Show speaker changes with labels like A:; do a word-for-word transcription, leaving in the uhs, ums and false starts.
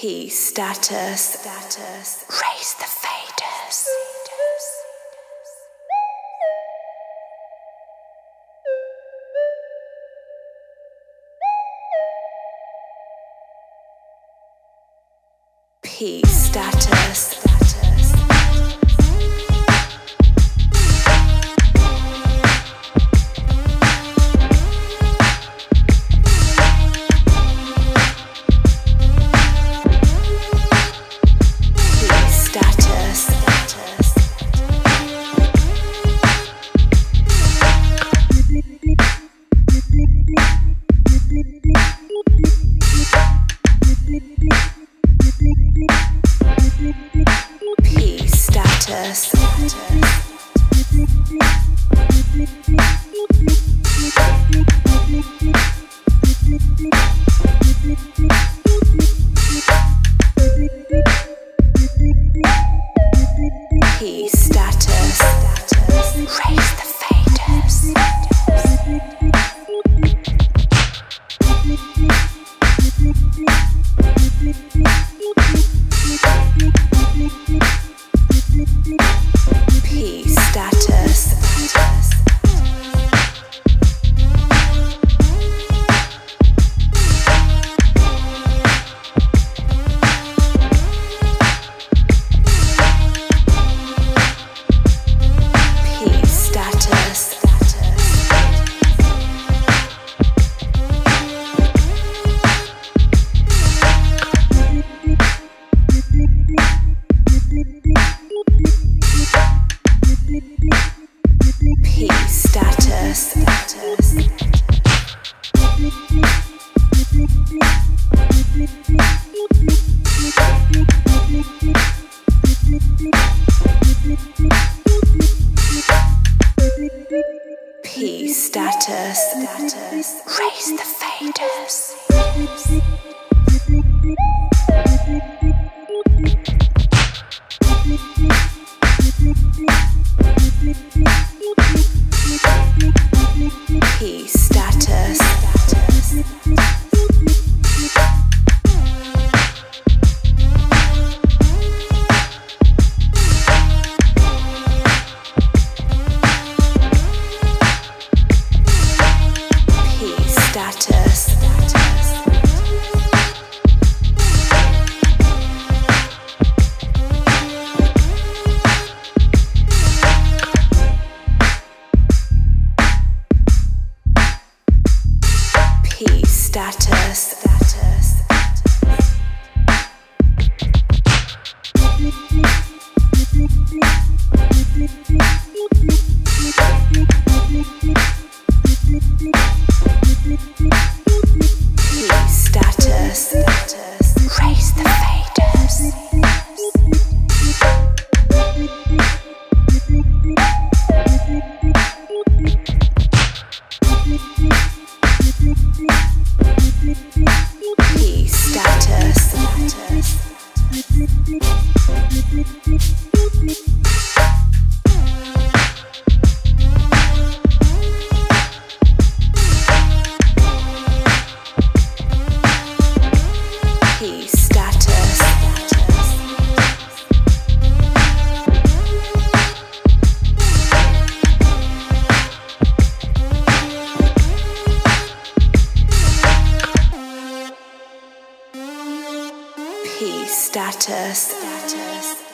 A: P status, status, raise the faders. P status, status. P status. P status. Raise the faders. P status. P status. P status. Raise the faders. P status. P status. P status. P status. Raise the faders. P status. P status. P status.